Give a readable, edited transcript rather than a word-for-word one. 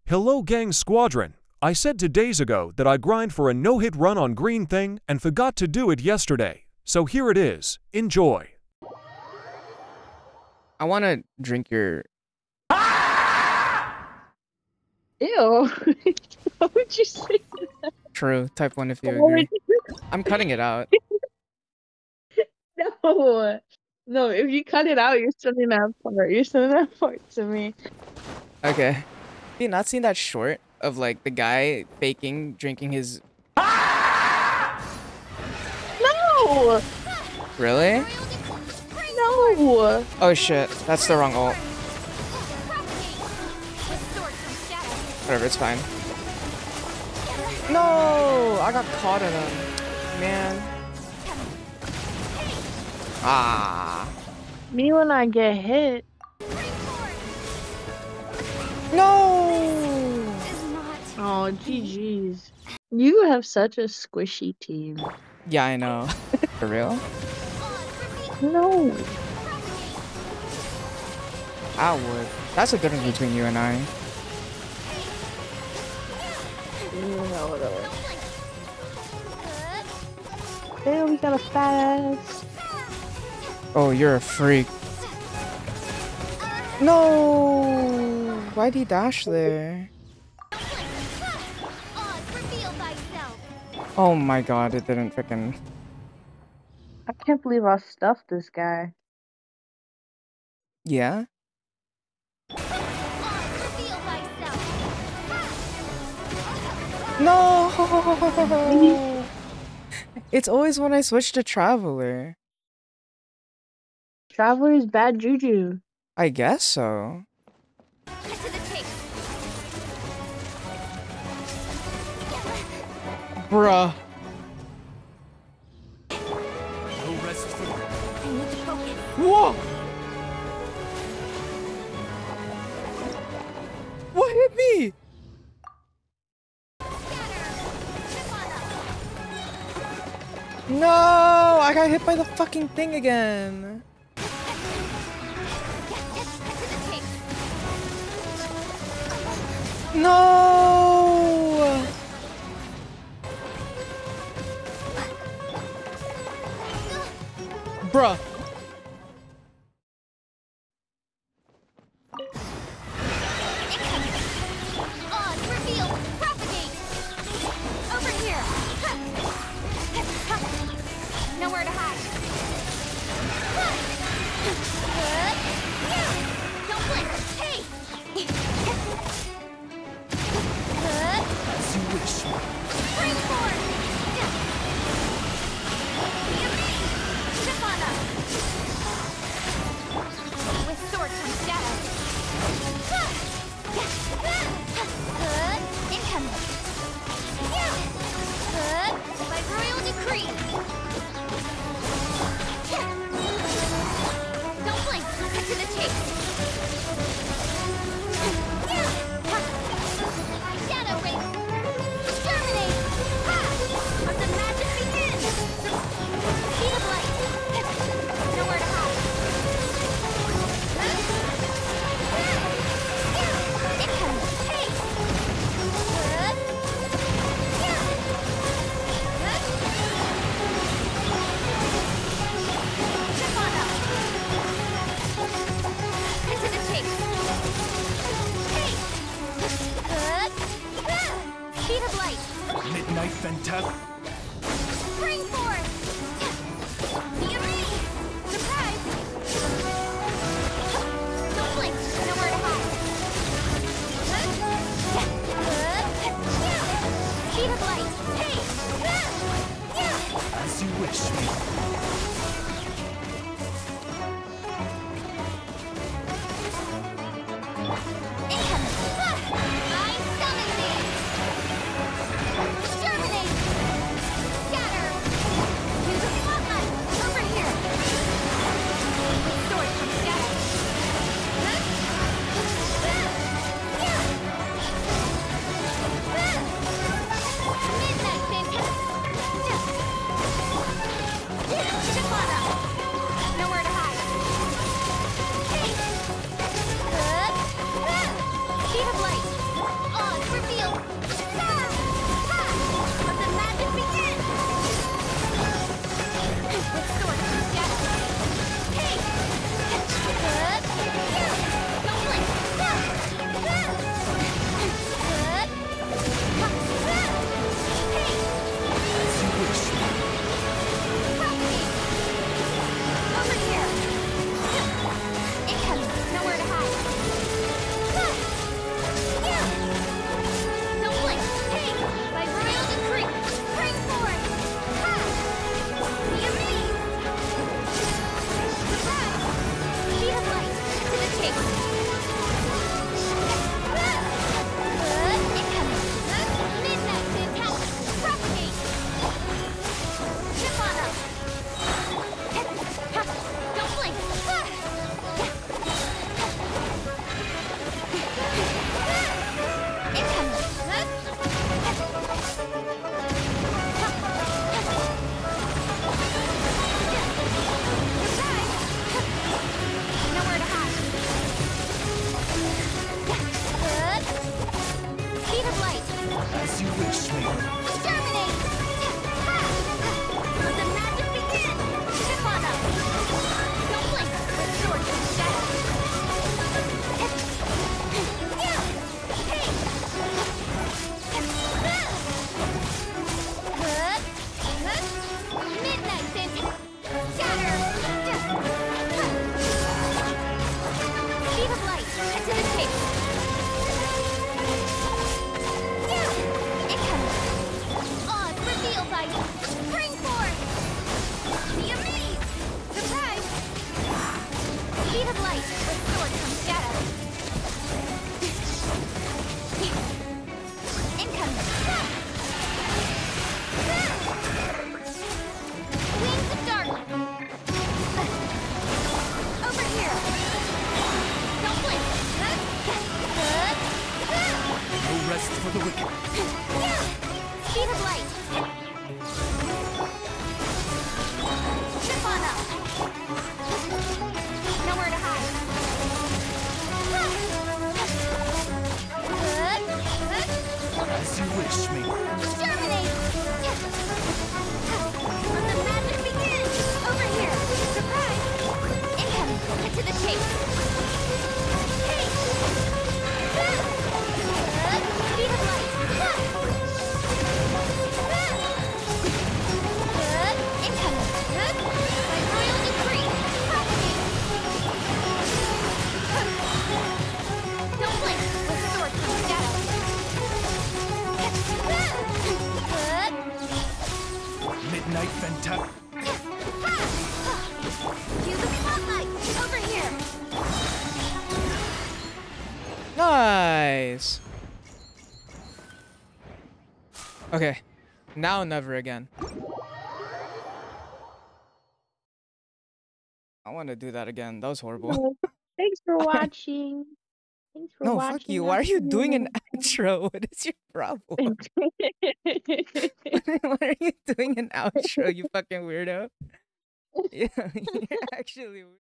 Hello gang squadron. I said 2 days ago that I grind for a no-hit run on green thing and forgot to do it yesterday. So here it is. Enjoy. I want to drink your... Ew. What would you say? True. Type 1 if you What would agree. you- I'm cutting it out. No. No, if you cut it out, you're sending that part. You're sending that part to me. Okay. Have you not seen that short of like the guy faking drinking his... No! Really? No! Oh shit. That's the wrong ult. Whatever, it's fine. No! I got caught in him. Man. Ah. Me when I get hit. No! Oh, GG's. You have such a squishy team. Yeah, I know. For real? No. I would. That's the difference between you and I. No, whatever. There, we got a fast. Oh, you're a freak. No! Why'd he dash there? Oh my god, it didn't freaking... I can't believe I stuffed this guy. Yeah? No! It's always when I switch to Traveler. Traveler is bad juju. I guess so. Bruh. Whoa! What hit me? No! I got hit by the fucking thing again. No! Bruh. Nowhere to hide. Don't blink. Hey. As you wish. Springboard. Chip on up. With sword comes shadow. Incoming. By royal decree. Don't blink. Cut to the chase. Shadow ring. Exterminate. Let the magic begin. Speed of light. Nowhere to hide. Incoming. Hey. Chip on up. Cut to the chase. Hey. Speed of light. Midnight Fantastic. Springboard. Yummy. Surprise. Don't blink. Nowhere to hide. Speed of light. Hey. As you wish. Incoming. I summon thee. Exterminate. rest for the wicked. Yeah! Speed of light. Zip on up. Nowhere to hide. As you wish, maiden. Exterminate! Let the magic begin! Over here! Surprise! Incoming! Cut to the chase! Hey! Speed of light! Incoming! By royal decree! Propagate! Don't blink! The sword comes down! Midnight Fantastic. Cue the spotlight! Over here! Nice. Okay. Now never again. I want to do that again. That was horrible. Well, thanks for watching. Thanks for No, watching. fuck you. Why are you doing an outro? What is your problem? Why are you doing an outro, you fucking weirdo? Yeah, you're actually weird.